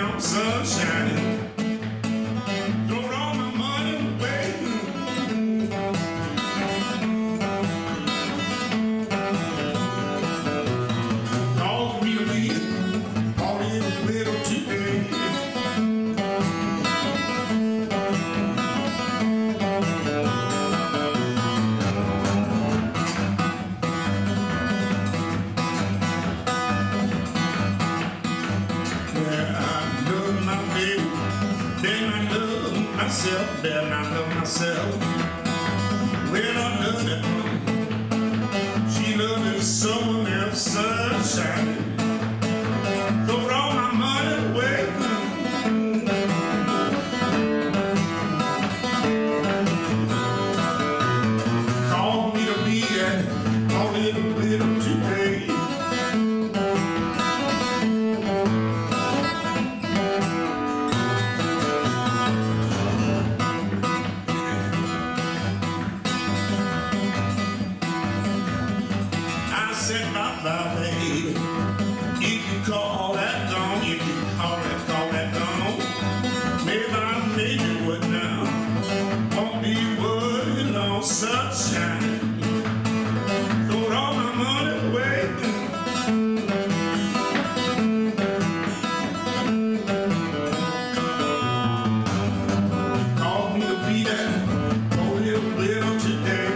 on sunshine. Throwed all my money away. Called me a leader, called it a little today. Then I love myself. When I love that woman, she loving someone else, sunshine. Throwed all my money away. Called me to be at all in a little today. Said bye-bye, baby. If you call that gone, if you call that gone, maybe I made you what now. Won't be worried on sunshine. Throwed all my money away. Called me to be that old little today.